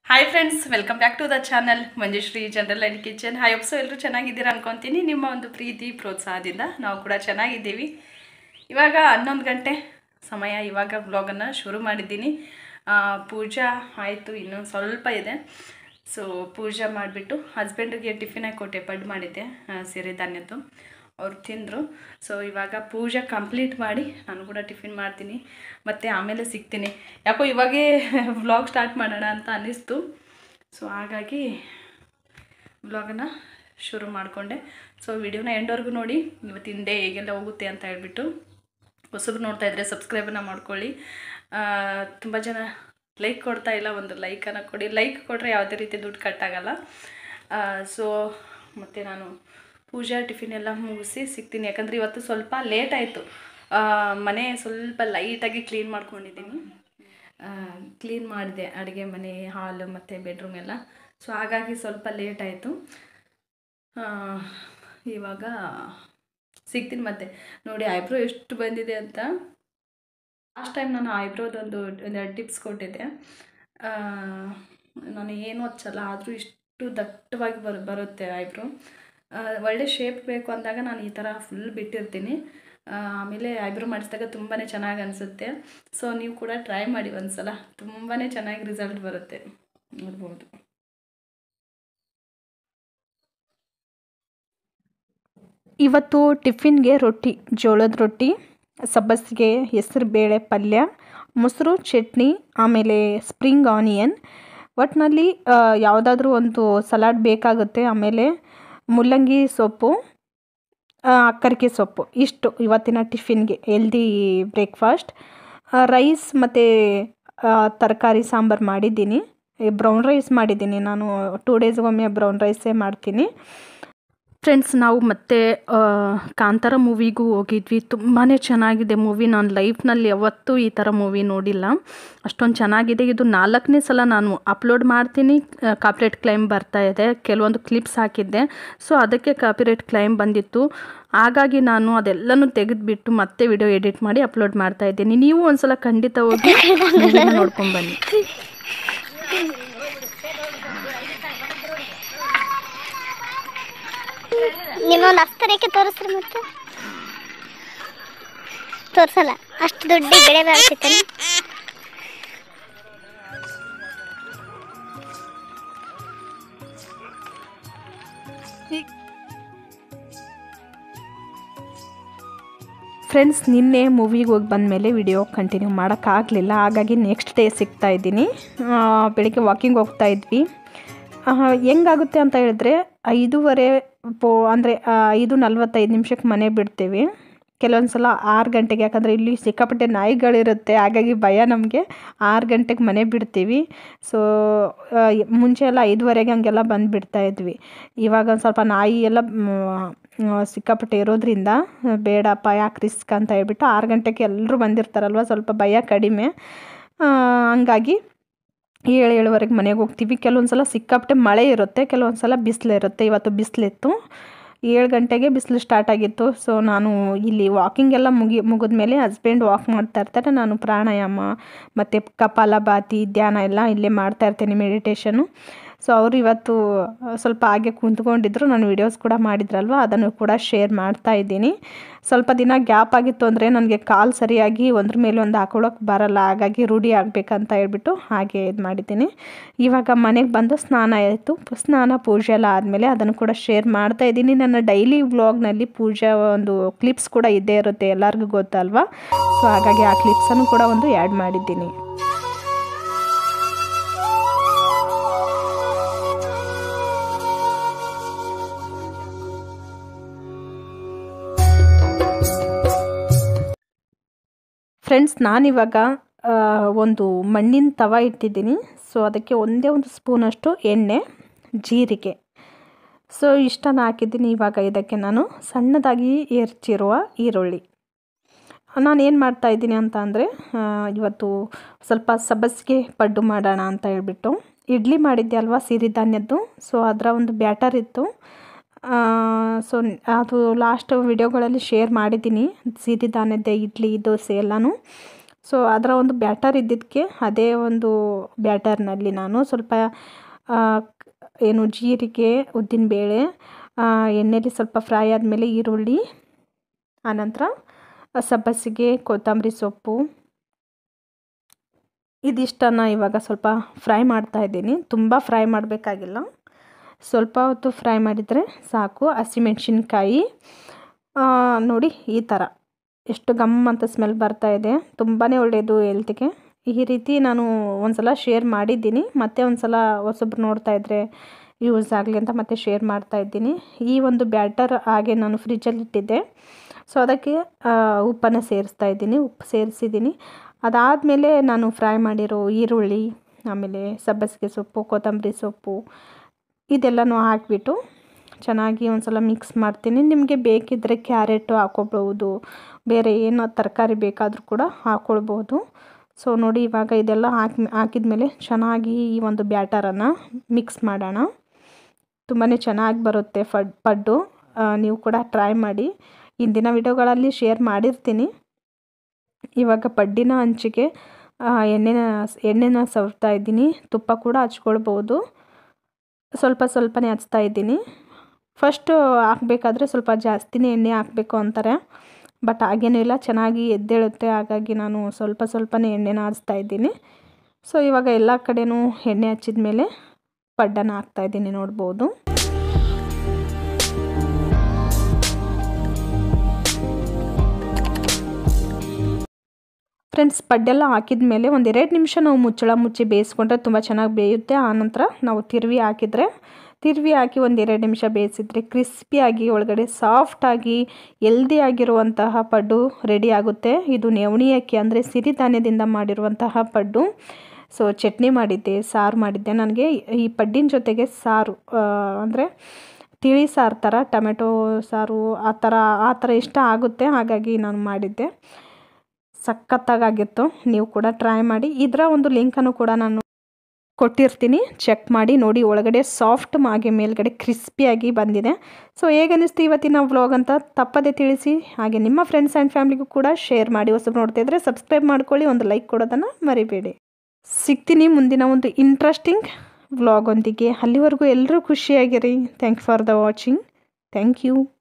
Hi friends, welcome back to the channel Manjushree general and kitchen. Hi ಒಪ್ಸೋ, ಎಲ್ಲರೂ ಚೆನ್ನಾಗಿದ್ದೀರಾ ಅನ್ಕೊತೀನಿ. ನಿಮ್ಮ ಒಂದು ಪ್ರೀತಿ ಪ್ರೋತ್ಸಾಹದಿಂದ ನಾವು ಕೂಡ ಚೆನ್ನಾಗಿದ್ದೀವಿ. ಇವಾಗ 11 ಗಂಟೆ ಸಮಯ. ಇವಾಗ ವ್ಲಾಗನ್ನು ಶುರು ಮಾಡಿದ್ದೀನಿ. ಪೂಜಾ ಆಯಿತು, ಇನ್ನೊಂದು ಸ್ವಲ್ಪ ಇದೆ. ಸೊ ಪೂಜೆ ಮಾಡಿಬಿಟ್ಟು ಹಸ್ಬೆಂಡಿಗೆ ಟಿಫಿನ್ ಕೊಟ್ಟೆ, ಪಡ್ಡು ಮಾಡಿದ್ದೆ ಸಿರಿಧಾನ್ಯದ್ದು. ಅವ್ರು ತಿಂದರು. ಸೊ ಇವಾಗ ಪೂಜೆ ಕಂಪ್ಲೀಟ್ ಮಾಡಿ ನಾನು ಕೂಡ ಟಿಫಿನ್ ಮಾಡ್ತೀನಿ, ಮತ್ತು ಆಮೇಲೆ ಸಿಗ್ತೀನಿ. ಯಾಕೋ ಇವಾಗೇ ವ್ಲಾಗ್ ಸ್ಟಾರ್ಟ್ ಮಾಡೋಣ ಅಂತ ಅನ್ನಿಸ್ತು. ಸೊ ಹಾಗಾಗಿ ವ್ಲಾಗನ್ನು ಶುರು ಮಾಡಿಕೊಂಡೆ. ಸೊ ವಿಡಿಯೋನ ಎಂಡ್ವರೆಗೂ ನೋಡಿ, ಇವತ್ತಿನ ಡೇ ಹೇಗೆಲ್ಲ ಹೋಗುತ್ತೆ ಅಂತ ಹೇಳ್ಬಿಟ್ಟು. ಹೊಸಬ್ರು ನೋಡ್ತಾ ಇದ್ದರೆ ಸಬ್ಸ್ಕ್ರೈಬನ್ನು ಮಾಡ್ಕೊಳ್ಳಿ. ತುಂಬ ಜನ ಲೈಕ್ ಕೊಡ್ತಾ ಇಲ್ಲ, ಒಂದು ಲೈಕನ್ನು ಕೊಡಿ. ಲೈಕ್ ಕೊಟ್ಟರೆ ಯಾವುದೇ ರೀತಿ ದುಡ್ಡು ಕಟ್ಟಾಗಲ್ಲ. ಸೊ ಮತ್ತು ನಾನು ಪೂಜಾ ಟಿಫಿನ್ ಎಲ್ಲ ಮುಗಿಸಿ ಸಿಗ್ತೀನಿ. ಯಾಕಂದರೆ ಇವತ್ತು ಸ್ವಲ್ಪ ಲೇಟ್ ಆಯಿತು. ಮನೆ ಸ್ವಲ್ಪ ಲೈಟಾಗಿ ಕ್ಲೀನ್ ಮಾಡ್ಕೊಂಡಿದ್ದೀನಿ. ಕ್ಲೀನ್ ಮಾಡಿದೆ, ಅಡುಗೆ ಮನೆ, ಹಾಲು ಮತ್ತು ಬೆಡ್ರೂಮ್ ಎಲ್ಲ. ಸೊ ಹಾಗಾಗಿ ಸ್ವಲ್ಪ ಲೇಟ್ ಆಯಿತು. ಇವಾಗ ಸಿಗ್ತೀನಿ. ಮತ್ತೆ ನೋಡಿ ಐಬ್ರೋ ಎಷ್ಟು ಬಂದಿದೆ ಅಂತ. ಲಾಸ್ಟ್ ಟೈಮ್ ನಾನು ಐಬ್ರೋದೊಂದು ಟಿಪ್ಸ್ ಕೊಟ್ಟಿದ್ದೆ. ನಾನು ಏನೂ ಹಚ್ಚಲ್ಲ, ಆದರೂ ಇಷ್ಟು ದಟ್ಟವಾಗಿ ಬರುತ್ತೆ ಐಬ್ರೋ. ಒಳ್ಳೆ ಶೇಪ್ ಬೇಕು ಅಂದಾಗ ನಾನು ಈ ಥರ ಫುಲ್ ಬಿಟ್ಟಿರ್ತೀನಿ. ಆಮೇಲೆ ಐಬ್ರೋ ಮಾಡಿಸಿದಾಗ ತುಂಬಾ ಚೆನ್ನಾಗಿ ಅನಿಸುತ್ತೆ. ಸೊ ನೀವು ಕೂಡ ಟ್ರೈ ಮಾಡಿ ಒಂದು ಸಲ, ತುಂಬಾ ಚೆನ್ನಾಗಿ ರಿಸಲ್ಟ್ ಬರುತ್ತೆ, ನೋಡ್ಬೋದು. ಇವತ್ತು ಟಿಫಿನ್ಗೆ ರೊಟ್ಟಿ, ಜೋಳದ ರೊಟ್ಟಿ, ಸಬ್ಬಸಿಗೆ, ಹೆಸರು ಬೇಳೆ ಪಲ್ಯ, ಮೊಸರು, ಚಟ್ನಿ, ಆಮೇಲೆ ಸ್ಪ್ರಿಂಗ್ ಆನಿಯನ್. ಒಟ್ಟಿನಲ್ಲಿ ಯಾವುದಾದ್ರೂ ಒಂದು ಸಲಾಡ್ ಬೇಕಾಗುತ್ತೆ. ಆಮೇಲೆ ಮುಲ್ಲಂಗಿ ಸೊಪ್ಪು, ಅಕ್ಕರಿಕೆ ಸೊಪ್ಪು. ಇಷ್ಟು ಇವತ್ತಿನ ಟಿಫಿನ್ಗೆ ಹೆಲ್ದಿ ಬ್ರೇಕ್ಫಾಸ್ಟ್. ರೈಸ್ ಮತ್ತು ತರಕಾರಿ ಸಾಂಬಾರು ಮಾಡಿದ್ದೀನಿ. ಬ್ರೌನ್ ರೈಸ್ ಮಾಡಿದ್ದೀನಿ. ನಾನು 2 ಡೇಸ್ಗೊಮ್ಮೆ ಬ್ರೌನ್ ರೈಸೇ ಮಾಡ್ತೀನಿ. ಫ್ರೆಂಡ್ಸ್, ನಾವು ಮತ್ತೆ ಕಾಂತಾರ ಮೂವಿಗೂ ಹೋಗಿದ್ವಿ. ತುಂಬಾ ಚೆನ್ನಾಗಿದೆ ಮೂವಿ. ನಾನು ಲೈಫ್ನಲ್ಲಿ ಯಾವತ್ತೂ ಈ ಥರ ಮೂವಿ ನೋಡಿಲ್ಲ, ಅಷ್ಟೊಂದು ಚೆನ್ನಾಗಿದೆ. ಇದು 4ನೇ ಸಲ ನಾನು ಅಪ್ಲೋಡ್ ಮಾಡ್ತೀನಿ. ಕಾಪಿರೈಟ್ ಕ್ಲೈಮ್ ಬರ್ತಾ ಇದೆ. ಕೆಲವೊಂದು ಕ್ಲಿಪ್ಸ್ ಹಾಕಿದ್ದೆ, ಸೊ ಅದಕ್ಕೆ ಕಾಪಿರೈಟ್ ಕ್ಲೈಮ್ ಬಂದಿತ್ತು. ಹಾಗಾಗಿ ನಾನು ಅದೆಲ್ಲನೂ ತೆಗೆದುಬಿಟ್ಟು ಮತ್ತೆ ವಿಡಿಯೋ ಎಡಿಟ್ ಮಾಡಿ ಅಪ್ಲೋಡ್ ಮಾಡ್ತಾ ಇದ್ದೀನಿ. ನೀವು ಒಂದ್ಸಲ ಖಂಡಿತ ಹೋಗಿ ಮೂವಿನ ನೋಡ್ಕೊಂಡ್ಬನ್ನಿ. ನಿಮ್ಮೊಂದು ಅಸ್ತರೇಕೆ ತೋರಿಸ್ರಿ, ಮತ್ತೆ ತೋರಿಸಲ್ಲ. ಅಷ್ಟು ದುಡ್ಡು ಬೆಳೆ ಬರ್ತೈತೆ. ಫ್ರೆಂಡ್ಸ್, ನಿನ್ನೆ ಮೂವಿಗೆ ಹೋಗಿ ಬಂದಮೇಲೆ ವಿಡಿಯೋ ಕಂಟಿನ್ಯೂ ಮಾಡೋಕ್ಕಾಗಲಿಲ್ಲ. ಹಾಗಾಗಿ ನೆಕ್ಸ್ಟ್ ಡೇ ಸಿಗ್ತಾ ಇದ್ದೀನಿ. ಬೆಳಿಗ್ಗೆ ವಾಕಿಂಗ್ ಹೋಗ್ತಾ ಇದ್ವಿ. ಹೆಂಗಾಗುತ್ತೆ ಅಂತ ಹೇಳಿದ್ರೆ 5:15 ಅಂದರೆ 5:45 ಮನೆ ಬಿಡ್ತೀವಿ. ಕೆಲವೊಂದು ಸಲ 6 ಗಂಟೆಗೆ, ಯಾಕಂದರೆ ಇಲ್ಲಿ ಸಿಕ್ಕಾಪಟ್ಟೆ ನಾಯಿಗಳಿರುತ್ತೆ. ಹಾಗಾಗಿ ಭಯ ನಮಗೆ. 6 ಗಂಟೆಗೆ ಮನೆ ಬಿಡ್ತೀವಿ. ಸೊ ಮುಂಚೆ ಎಲ್ಲ 5:15 ಹಂಗೆಲ್ಲ ಬಂದುಬಿಡ್ತಾ ಇದ್ವಿ. ಇವಾಗ ಒಂದು ಸ್ವಲ್ಪ ನಾಯಿ ಎಲ್ಲ ಸಿಕ್ಕಾಪಟ್ಟೆ ಇರೋದ್ರಿಂದ ಬೇಡಪ್ಪ, ಯಾಕೆ ರಿಸ್ಕ್ ಅಂತ ಹೇಳ್ಬಿಟ್ಟು 6 ಗಂಟೆಗೆ ಎಲ್ಲರೂ ಬಂದಿರ್ತಾರಲ್ವ, ಸ್ವಲ್ಪ ಭಯ ಕಡಿಮೆ. ಹಂಗಾಗಿ 7-7:15 ಮನೆಗೆ ಹೋಗ್ತೀವಿ. ಕೆಲವೊಂದು ಸಲ ಸಿಕ್ಕಾಪಟ್ಟೆ ಮಳೆ ಇರುತ್ತೆ, ಕೆಲವೊಂದು ಸಲ ಬಿಸಿಲಿರುತ್ತೆ. ಇವತ್ತು ಬಿಸಿಲಿತ್ತು. 7 ಗಂಟೆಗೆ ಬಿಸಿಲು ಸ್ಟಾರ್ಟ್ ಆಗಿತ್ತು. ಸೊ ನಾನು ಇಲ್ಲಿ ವಾಕಿಂಗ್ ಎಲ್ಲ ಮುಗಿದ್ಮೇಲೆ ಹಸ್ಬೆಂಡ್ ವಾಕ್ ಮಾಡ್ತಾ ಇರ್ತಾರೆ. ನಾನು ಪ್ರಾಣಾಯಾಮ ಮತ್ತು ಕಪಾಲಭಾತಿ, ಧ್ಯಾನ ಎಲ್ಲ ಇಲ್ಲೇ ಮಾಡ್ತಾ ಇರ್ತೀನಿ, ಮೆಡಿಟೇಷನು. ಸೊ ಅವರು ಇವತ್ತು ಸ್ವಲ್ಪ ಹಾಗೆ ಕುಂತ್ಕೊಂಡಿದ್ರು. ನಾನು ವೀಡಿಯೋಸ್ ಕೂಡ ಮಾಡಿದ್ರಲ್ವ, ಅದನ್ನು ಕೂಡ ಶೇರ್ ಮಾಡ್ತಾ ಇದ್ದೀನಿ. ಸ್ವಲ್ಪ ದಿನ ಗ್ಯಾಪ್ ಆಗಿತ್ತು ಅಂದರೆ ನನಗೆ ಕಾಲು ಸರಿಯಾಗಿ ಒಂದ್ರ ಮೇಲೆ ಒಂದು ಹಾಕೊಳ್ಳೋಕೆ ಬರಲ್ಲ. ಹಾಗಾಗಿ ರೂಢಿ ಆಗಬೇಕಂತ ಹೇಳ್ಬಿಟ್ಟು ಹಾಗೆ ಇದು ಮಾಡಿದ್ದೀನಿ. ಇವಾಗ ಮನೆಗೆ ಬಂದು ಸ್ನಾನ ಆಯಿತು. ಸ್ನಾನ ಪೂಜೆ ಎಲ್ಲ ಆದಮೇಲೆ ಅದನ್ನು ಕೂಡ ಶೇರ್ ಮಾಡ್ತಾ ಇದ್ದೀನಿ. ನನ್ನ ಡೈಲಿ ವ್ಲಾಗ್ನಲ್ಲಿ ಪೂಜೆ ಒಂದು ಕ್ಲಿಪ್ಸ್ ಕೂಡ ಇದ್ದೇ ಇರುತ್ತೆ, ಎಲ್ಲರಿಗೂ ಗೊತ್ತಲ್ವಾ. ಸೊ ಹಾಗಾಗಿ ಆ ಕ್ಲಿಪ್ಸನ್ನು ಕೂಡ ಒಂದು ಆ್ಯಡ್ ಮಾಡಿದ್ದೀನಿ. ಫ್ರೆಂಡ್ಸ್, ನಾನಿವಾಗ ಒಂದು ಮಣ್ಣಿನ ತವ ಇಟ್ಟಿದ್ದೀನಿ. ಸೊ ಅದಕ್ಕೆ ಒಂದೇ ಒಂದು ಸ್ಪೂನಷ್ಟು ಎಣ್ಣೆ, ಜೀರಿಗೆ, ಸೊ ಇಷ್ಟನ್ನು ಹಾಕಿದ್ದೀನಿ. ಇವಾಗ ಇದಕ್ಕೆ ನಾನು ಸಣ್ಣದಾಗಿ ಹೆಚ್ಚಿರುವ ಈರುಳ್ಳಿ. ನಾನು ಏನು ಮಾಡ್ತಾಯಿದ್ದೀನಿ ಅಂತ ಅಂದರೆ, ಇವತ್ತು ಸ್ವಲ್ಪ ಸಬ್ಬಸಿಗೆ ಪಡ್ಡು ಮಾಡೋಣ ಅಂತ ಹೇಳ್ಬಿಟ್ಟು ಇಡ್ಲಿ ಮಾಡಿದ್ದೆ ಅಲ್ವಾ ಸಿರಿಧಾನ್ಯದ್ದು. ಸೊ ಅದರ ಒಂದು ಬ್ಯಾಟರ್ ಇತ್ತು. ಸೊ ಅದು ಲಾಸ್ಟ್ ವಿಡಿಯೋಗಳಲ್ಲಿ ಶೇರ್ ಮಾಡಿದ್ದೀನಿ, ಸಿರಿಧಾನ್ಯದ ಇಡ್ಲಿ, ದೋಸೆ ಎಲ್ಲನೂ. ಸೊ ಅದರ ಒಂದು ಬ್ಯಾಟರ್ ಇದ್ದಿದ್ದಕ್ಕೆ ಅದೇ ಒಂದು ಬ್ಯಾಟರ್ನಲ್ಲಿ ನಾನು ಸ್ವಲ್ಪ ಏನು ಜೀರಿಗೆ, ಉದ್ದಿನಬೇಳೆ, ಎಣ್ಣೆಲಿ ಸ್ವಲ್ಪ ಫ್ರೈ ಆದಮೇಲೆ ಈರುಳ್ಳಿ, ಆನಂತರ ಸಬ್ಬಸಿಗೆ, ಕೊತ್ತಂಬರಿ ಸೊಪ್ಪು ಇದಿಷ್ಟನ್ನು ಇವಾಗ ಸ್ವಲ್ಪ ಫ್ರೈ ಮಾಡ್ತಾಯಿದ್ದೀನಿ. ತುಂಬ ಫ್ರೈ ಮಾಡಬೇಕಾಗಿಲ್ಲ, ಸ್ವಲ್ಪ ಹೊತ್ತು ಫ್ರೈ ಮಾಡಿದರೆ ಸಾಕು. ಹಸಿಮೆಣ್ಸಿನ್ಕಾಯಿ ನೋಡಿ ಈ ಥರ ಎಷ್ಟು ಗಮ್ ಅಂತ ಸ್ಮೆಲ್ ಬರ್ತಾಯಿದೆ. ತುಂಬಾ ಒಳ್ಳೆಯದು ಹೆಲ್ತಿಗೆ. ಈ ರೀತಿ ನಾನು ಒಂದು ಸಲ ಶೇರ್ ಮಾಡಿದ್ದೀನಿ, ಮತ್ತೆ ಒಂದು ಸಲ ಹೊಸಬ್ರು ನೋಡ್ತಾಯಿದ್ರೆ ಯೂಸ್ ಆಗಲಿ ಅಂತ ಮತ್ತೆ ಶೇರ್ ಮಾಡ್ತಾಯಿದ್ದೀನಿ. ಈ ಒಂದು ಬ್ಯಾಟರ್ ಹಾಗೆ ನಾನು ಫ್ರಿಜ್ಜಲ್ಲಿ ಇಟ್ಟಿದ್ದೆ. ಸೊ ಅದಕ್ಕೆ ಉಪ್ಪನ್ನು ಸೇರಿಸ್ತಾ ಇದ್ದೀನಿ. ಉಪ್ಪು ಸೇರಿಸಿದ್ದೀನಿ. ಅದಾದಮೇಲೆ ನಾನು ಫ್ರೈ ಮಾಡಿರೋ ಈರುಳ್ಳಿ, ಆಮೇಲೆ ಸಬ್ಬಸಿಗೆ ಸೊಪ್ಪು, ಕೊತ್ತಂಬರಿ ಸೊಪ್ಪು ಇದೆಲ್ಲನೂ ಹಾಕಿಬಿಟ್ಟು ಚೆನ್ನಾಗಿ ಒಂದು ಸಲ ಮಿಕ್ಸ್ ಮಾಡ್ತೀನಿ. ನಿಮಗೆ ಬೇಕಿದ್ದರೆ ಕ್ಯಾರೆಟು ಹಾಕ್ಕೊಳ್ಬೋದು, ಬೇರೆ ಏನೋ ತರಕಾರಿ ಬೇಕಾದರೂ ಕೂಡ ಹಾಕ್ಕೊಳ್ಬೋದು. ಸೊ ನೋಡಿ ಇವಾಗ ಇದೆಲ್ಲ ಹಾಕಿದ್ಮೇಲೆ ಚೆನ್ನಾಗಿ ಈ ಒಂದು ಬ್ಯಾಟರನ್ನು ಮಿಕ್ಸ್ ಮಾಡೋಣ. ತುಂಬಾ ಚೆನ್ನಾಗಿ ಬರುತ್ತೆ ಪಡ್ಡು. ನೀವು ಕೂಡ ಟ್ರೈ ಮಾಡಿ. ಇಂದಿನ ವಿಡಿಯೋಗಳಲ್ಲಿ ಶೇರ್ ಮಾಡಿರ್ತೀನಿ. ಇವಾಗ ಪಡ್ಡಿನ ಹಂಚಿಗೆ ಎಣ್ಣೆನ ಸವರ್ತಾ ಇದ್ದೀನಿ. ತುಪ್ಪ ಕೂಡ ಹಚ್ಕೊಳ್ಬೋದು. ಸ್ವಲ್ಪನೇ ಹಚ್ತಾ ಇದ್ದೀನಿ. ಫಸ್ಟು ಹಾಕಬೇಕಾದ್ರೆ ಸ್ವಲ್ಪ ಜಾಸ್ತಿನೇ ಎಣ್ಣೆ ಹಾಕಬೇಕು ಅಂತಾರೆ, ಬಟ್ ಹಾಗೇನೂ ಇಲ್ಲ, ಚೆನ್ನಾಗಿ ಎದ್ದೇಳುತ್ತೆ. ಹಾಗಾಗಿ ನಾನು ಸ್ವಲ್ಪನೇ ಎಣ್ಣೆನ ಹಚ್ತಾ ಇದ್ದೀನಿ. ಸೊ ಇವಾಗ ಎಲ್ಲ ಕಡೆನೂ ಎಣ್ಣೆ ಹಚ್ಚಿದ ಮೇಲೆ ಪಡ್ಡನ್ನು ಹಾಕ್ತಾಯಿದ್ದೀನಿ, ನೋಡ್ಬೋದು. ಫ್ರೆಂಡ್ಸ್, ಪಡ್ಡೆಲ್ಲ ಹಾಕಿದ ಮೇಲೆ ಒಂದು 2 ನಿಮಿಷ ನಾವು ಮುಚ್ಚಳ ಮುಚ್ಚಿ ಬೇಯಿಸ್ಕೊಂಡ್ರೆ ತುಂಬ ಚೆನ್ನಾಗಿ ಬೇಯುತ್ತೆ. ಆನಂತರ ನಾವು ತಿರುವಿ ಹಾಕಿ ಒಂದು 2 ನಿಮಿಷ ಬೇಯಿಸಿದ್ರೆ ಕ್ರಿಸ್ಪಿಯಾಗಿ ಒಳಗಡೆ ಸಾಫ್ಟಾಗಿ ಹೆಲ್ದಿ ಆಗಿರುವಂತಹ ಪಡ್ಡು ರೆಡಿ ಆಗುತ್ತೆ. ಇದು ನವಣಿ ಅಕ್ಕಿ ಅಂದರೆ ಸಿರಿಧಾನ್ಯದಿಂದ ಮಾಡಿರುವಂತಹ ಪಡ್ಡು. ಸೊ ಚಟ್ನಿ ಮಾಡಿದ್ದೆ, ಸಾರು ಮಾಡಿದ್ದೆ. ನನಗೆ ಈ ಪಡ್ಡಿನ ಜೊತೆಗೆ ಸಾರು ಅಂದರೆ ತಿಳಿ ಸಾರು ಥರ, ಟೊಮೆಟೊ ಸಾರು ಆ ಥರ ಇಷ್ಟ ಆಗುತ್ತೆ. ಹಾಗಾಗಿ ನಾನು ಮಾಡಿದ್ದೆ. ಸಖತ್ತಾಗಿತ್ತು. ನೀವು ಕೂಡ ಟ್ರೈ ಮಾಡಿ. ಇದರ ಒಂದು ಲಿಂಕನ್ನು ಕೂಡ ನಾನು ಕೊಟ್ಟಿರ್ತೀನಿ, ಚೆಕ್ ಮಾಡಿ ನೋಡಿ. ಒಳಗಡೆ ಸಾಫ್ಟ್ ಹಾಗೆ ಮೇಲ್ಗಡೆ ಕ್ರಿಸ್ಪಿಯಾಗಿ ಬಂದಿದೆ. ಸೊ ಹೇಗನ್ನಿಸ್ತು ಇವತ್ತಿನ ವ್ಲಾಗ್ ಅಂತ ತಪ್ಪದೆ ತಿಳಿಸಿ. ಹಾಗೆ ನಿಮ್ಮ ಫ್ರೆಂಡ್ಸ್ ಆ್ಯಂಡ್ ಫ್ಯಾಮಿಲಿಗೂ ಕೂಡ ಶೇರ್ ಮಾಡಿ. ಹೊಸಬ್ರು ನೋಡ್ತಿದ್ರೆ ಸಬ್ಸ್ಕ್ರೈಬ್ ಮಾಡ್ಕೊಳ್ಳಿ, ಒಂದು ಲೈಕ್ ಕೊಡೋದನ್ನು ಮರಿಬೇಡಿ. ಸಿಗ್ತೀನಿ ಮುಂದಿನ ಒಂದು ಇಂಟ್ರೆಸ್ಟಿಂಗ್ ವ್ಲಾಗ್ ಒಂದಿಗೆ. ಅಲ್ಲಿವರೆಗೂ ಎಲ್ಲರೂ ಖುಷಿಯಾಗಿರಿ. Thank for the watching. Thank you.